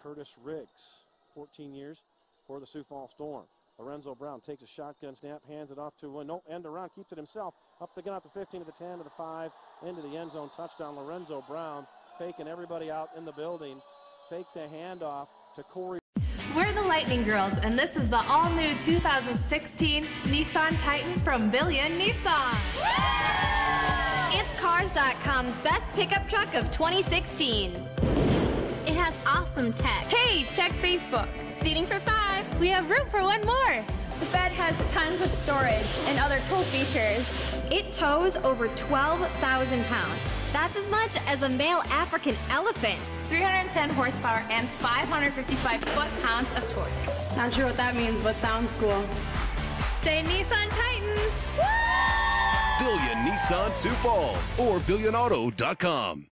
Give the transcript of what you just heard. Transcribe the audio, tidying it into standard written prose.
Curtis Riggs, 14 years for the Sioux Falls Storm. Lorenzo Brown takes a shotgun snap, hands it off to no end around, keeps it himself. Up the gun at the 15, to the 10, to the 5, into the end zone. Touchdown, Lorenzo Brown, faking everybody out in the building. Fake the handoff to Corey. We're the Lightning Girls, and this is the all-new 2016 Nissan Titan from Billion Nissan. It's Cars.com's best pickup truck of 2016. It has awesome tech. Hey, check Facebook. Seating for 5. We have room for one more. The bed has tons of storage and other cool features. It tows over 12,000 pounds. That's as much as a male African elephant. 310 horsepower and 555 foot-pounds of torque. Not sure what that means, but sounds cool. Say Nissan Titan. Billion Nissan Sioux Falls or BillionAuto.com.